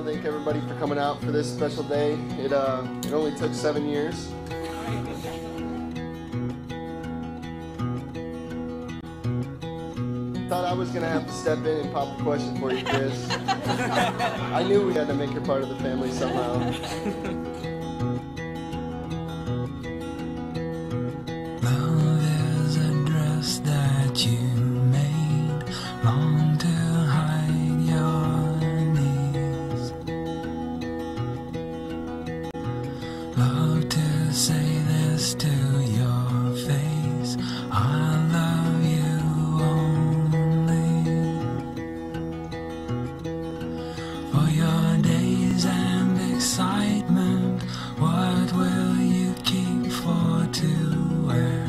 thank everybody for coming out for this special day. It only took 7 years. Thought I was gonna have to step in and pop the question for you, Chris. I knew we had to make her part of the family somehow. Love is a dress that you made long to hide your knees. Love to say this to your face, I love you only. For your days and excitement, what will you keep for to wear?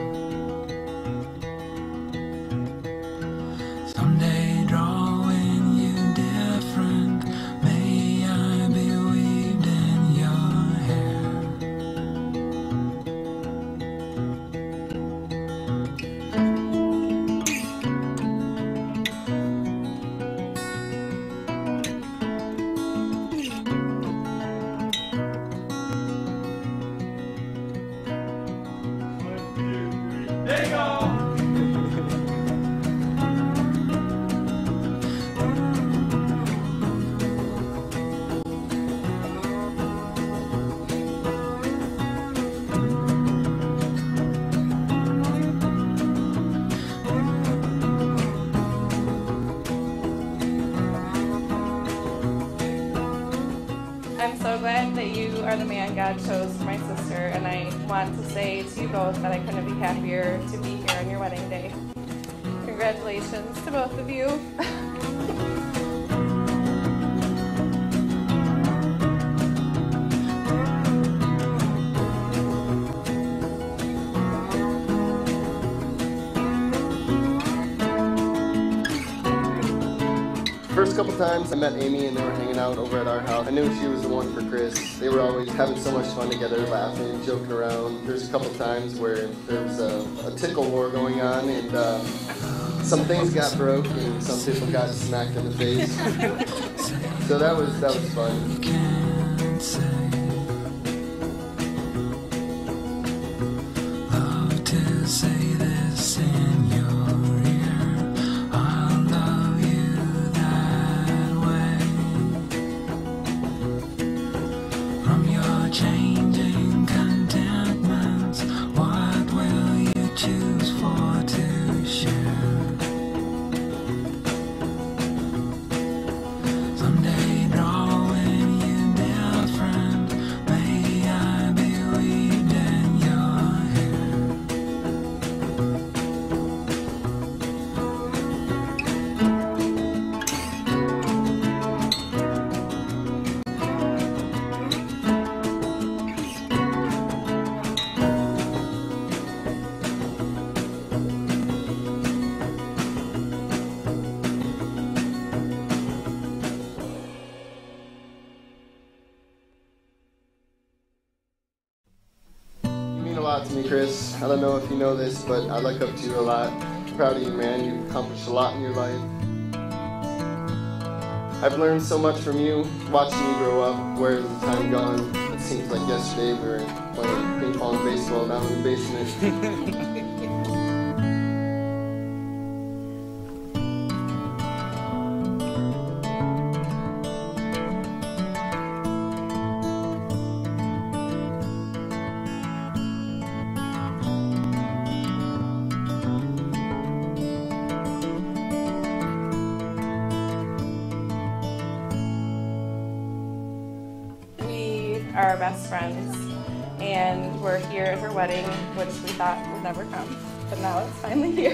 Someday drawing you different, may I be weaved in your hair. There you go! I'm so glad that you are the man God chose for my sister, and I want to say to you both that I couldn't be happier to be here on your wedding day. Congratulations to both of you. First couple times I met Amy and they were hanging out over at our house. I knew she was the one for Chris. They were always having so much fun together, laughing, joking around. There's a couple times where there was a tickle war going on and some things got broke and some people got smacked in the face. So that was fun. Can't say love to say this in your ear, I'll love you that way. From your changing contentments, what will you choose for to share? Someday drawing you different, may I be weaved in your hair. You mean a lot to me, Chris. I don't know if you know this, but I look up to you a lot. I'm proud of you, man. You've accomplished a lot in your life. I've learned so much from you, watching you grow up. Where's the time gone? It seems like yesterday we were playing ping pong baseball down in the basement. We are best friends, and we're here at her wedding, which we thought would never come, but now it's finally here.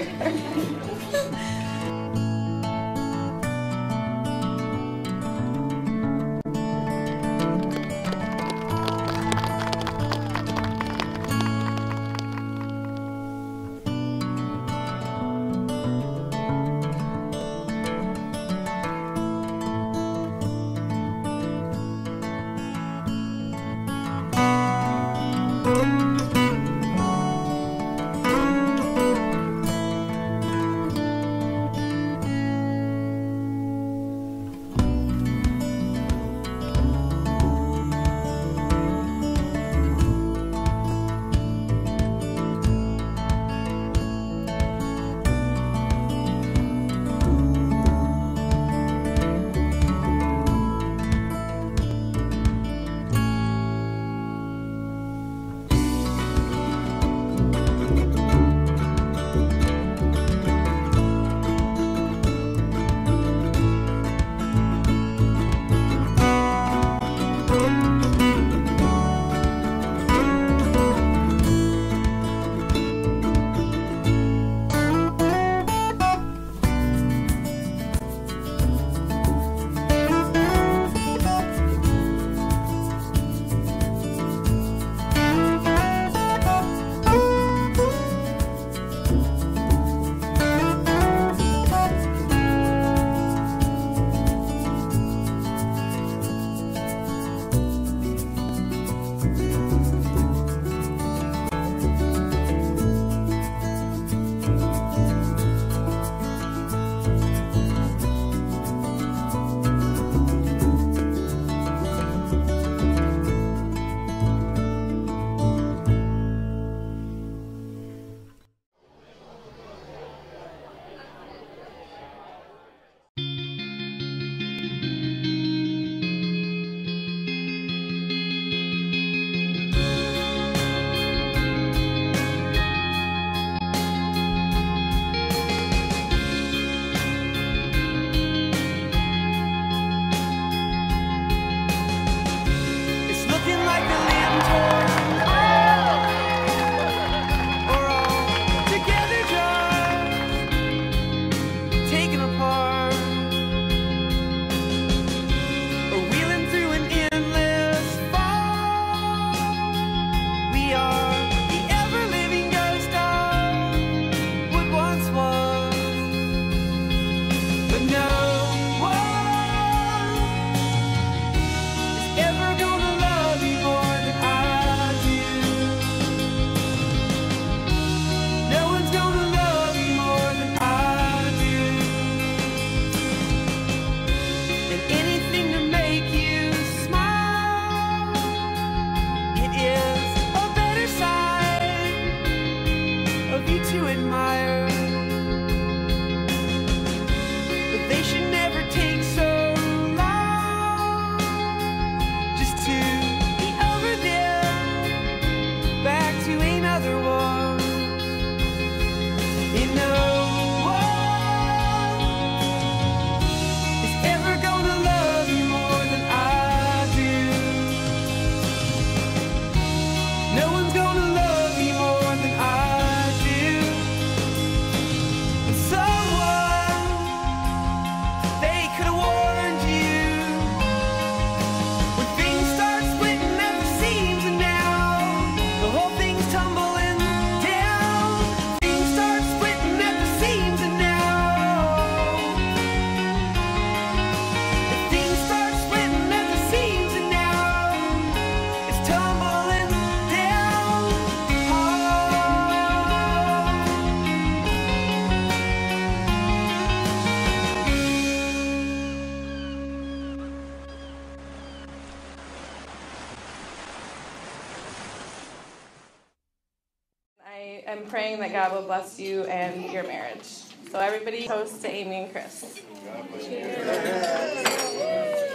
am praying that God will bless you and your marriage. So everybody toast to Amy and Chris. Cheers.